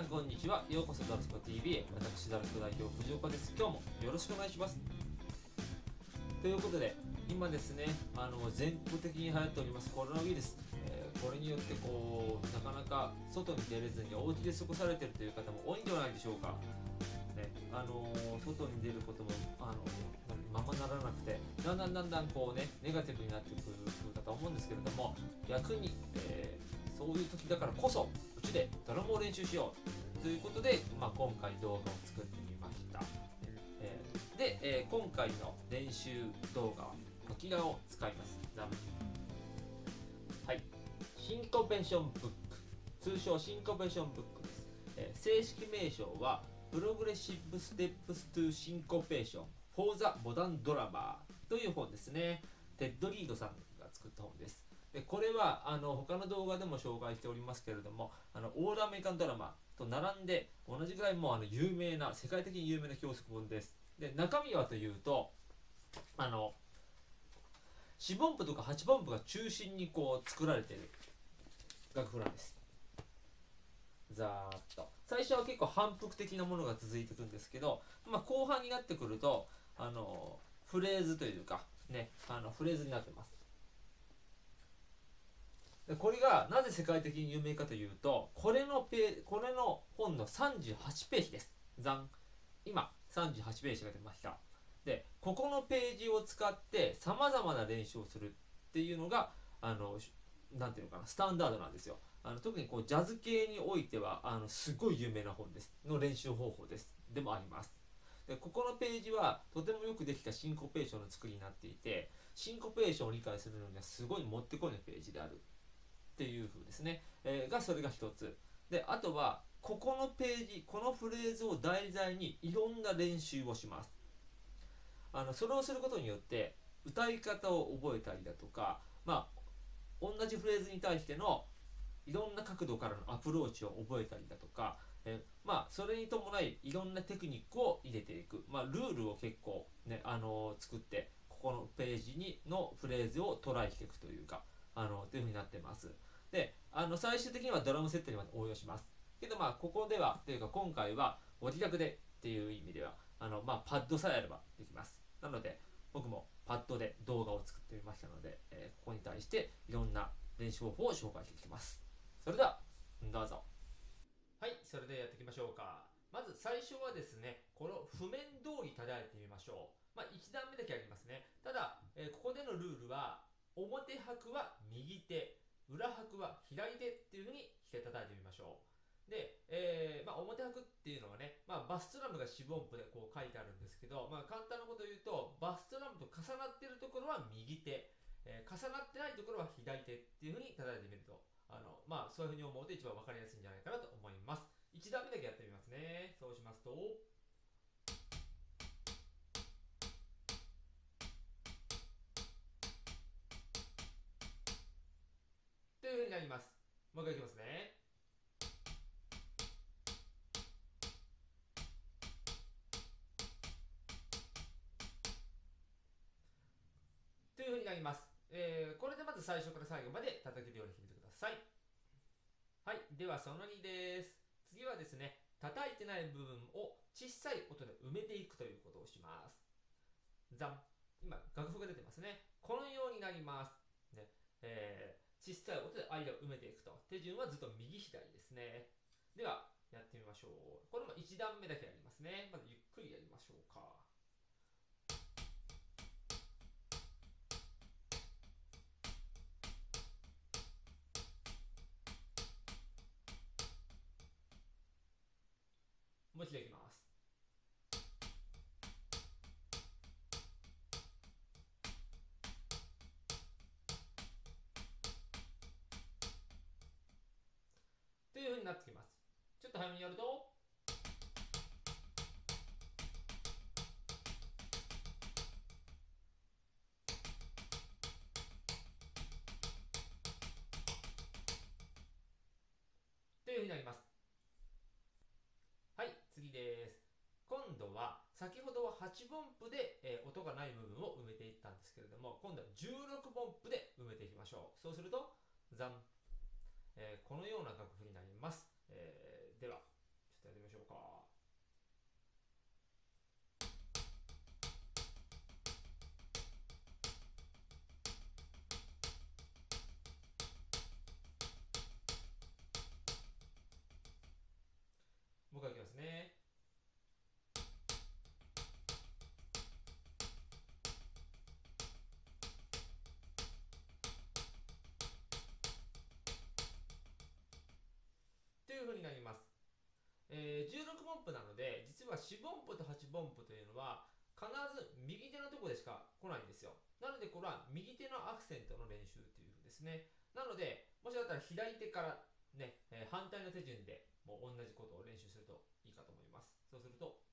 さんこんにちは。ようこそダルスコ TV へ。私ダルスコ代表藤岡です。今日もよろしくお願いします。ということで今ですね、全国的に流行っておりますコロナウイルス、これによってなかなか外に出れずにお家で過ごされているという方も多いんではないでしょうか。ね、外に出ることもままならなくて、だんだんネガティブになってくるかと思うんですけれども、逆に、そういう時だからこそうちでドラムを練習しようということで、今回動画を作ってみました。今回の練習動画はこちらを使います。はい、シンコペーションブック、通称シンコペーションブックです。正式名称はプログレッシブステップストゥシンコペーション for the modern drummer という本ですね。テッド・リードさんが作った本です。でこれは他の動画でも紹介しておりますけれども、オールアメリカンドラマと並んで同じぐらいもう有名な、世界的に有名な教則本です。で中身はというと、四分音符とか八分音符が中心に作られている楽譜なんです。ざーっと最初は結構反復的なものが続いていくんですけど、後半になってくるとフレーズというかね、フレーズになってます。でこれがなぜ世界的に有名かというと、これの本の38ページです。今38ページが出ました。でここのページを使ってさまざまな練習をするっていうのがなんていうのかな、スタンダードなんですよ。特にジャズ系においてはすごい有名な本ですの練習方法でもあります。でここのページはとてもよくできたシンコペーションの作りになっていて、シンコペーションを理解するのにはすごいもってこいのページであるっていう風ですね、それが一つで、あとはここのページ、このフレーズを題材にいろんな練習をします。それをすることによって歌い方を覚えたりだとか、同じフレーズに対してのいろんな角度からのアプローチを覚えたりだとか、それに伴いいろんなテクニックを入れていく、ルールを結構ね、作ってここのページのフレーズをトライしていくというか、というふうになってます。で最終的にはドラムセットにまで応用しますけど、ここではというか今回はご自宅でっていう意味ではパッドさえあればできます。なので僕もパッドで動画を作ってみましたので、ここに対していろんな練習方法を紹介していきます。それではどうぞ。はい、それではやっていきましょうか。まず最初はですね、この譜面通り叩いてみましょう。1段目だけありますね。ただ、ここでのルールは表拍は右手、裏拍は左手っていう風にして叩いてみましょう。で、表拍っていうのはね、バスドラムが四分音符で書いてあるんですけど、簡単なことを言うと、バスドラムと重なっているところは右手、重なってないところは左手っていう風に叩いてみると、そういう風に思うと一番分かりやすいんじゃないかなと思います。1段目だけやってみますね。そうしますと、という風になります。もう一回いきますね。という風になります。これでまず最初から最後まで叩けるようにしてみてください。はい、ではその2です。次はですね、叩いてない部分を小さい音で埋めていくということをします。今楽譜が出てますね。このようになります。ね小さい音で間を埋めていくと。手順はずっと右左ですね。ではやってみましょう。これも1段目だけやりますね。まずゆっくりやりましょうか。もう一度いきます。という風になってきます。ちょっと早めにやると、という風になります。はい、次です。今度は先ほどは8分音符で、音がない部分を埋めていったんですけれども、今度は16分音符で埋めていきましょう。そうするとこのような楽譜になります。ではね。というふうになります。16分音符なので、実は4分音符と8分音符というのは必ず右手のところでしか来ないんですよ。なのでこれは右手のアクセントの練習というふうですね。なので、もしだったら左手からね、反対の手順でもう同じことを練習するといいかと思います。そうすると